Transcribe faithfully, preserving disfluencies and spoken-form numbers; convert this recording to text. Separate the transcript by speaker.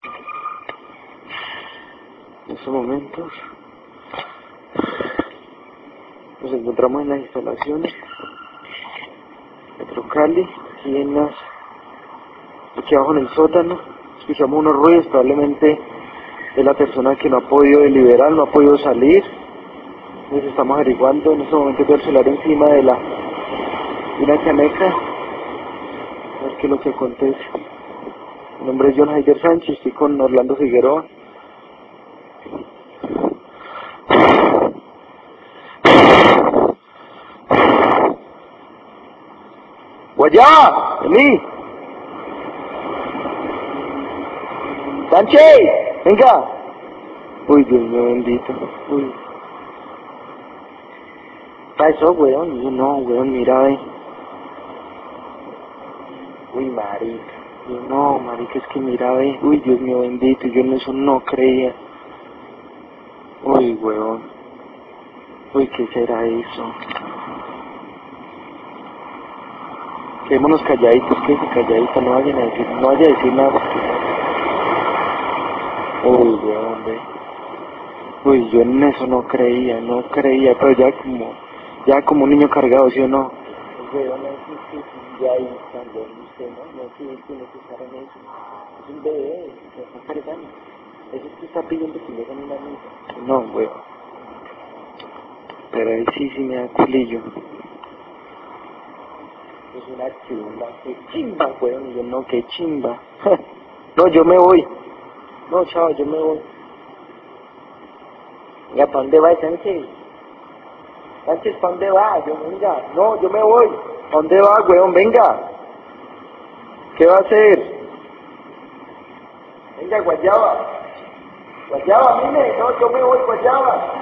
Speaker 1: En estos momentos nos encontramos en las instalaciones Metro Cali, aquí en las, aquí abajo en el sótano. Escuchamos unos ruidos, probablemente es la persona que no ha podido deliberar, no ha podido salir. Entonces estamos averiguando. En este momento veo el celular encima de la de una caneca, a ver qué es lo que acontece. Mi nombre es John Haider Sánchez, estoy con Orlando Figueroa. ¡Guayá! ¡Vení! ¡Sánchez! ¡Venga! Uy, Dios mío bendito. Uy. ¿Qué pasó, weón? Yo no, weón, mira, ve. Uy, marica. Yo no, marica, es que mira, ve. Uy, Dios mío bendito, yo en eso no creía. Uy, weón. Uy, ¿qué será eso? Quedémonos calladitos, quédense calladitos, no vayan a decir, no vayan a decir nada. Uy, weón, ve. Uy, yo en eso no creía, no creía, pero ya como, ya como un niño cargado, ¿sí o no? Weón, eso es que ya ahí cuando usted, ¿no? No tiene que estar en eso. Es un bebé, se está cargando. Eso es que está pidiendo que le hagan una misa. No, weón. Pero ahí sí, sí me da culillo. Es una chimba, qué chimba, weón. Y yo, no, qué chimba. No, yo me voy. No, chao, yo me voy. Venga, ¿para dónde va, Sánchez? Sánchez, ¿para dónde va? Yo, venga. No, yo me voy. ¿Para dónde va, weón? Venga. ¿Qué va a hacer? Venga, Guayaba. Guayaba, mire. No, yo me voy, Guayaba.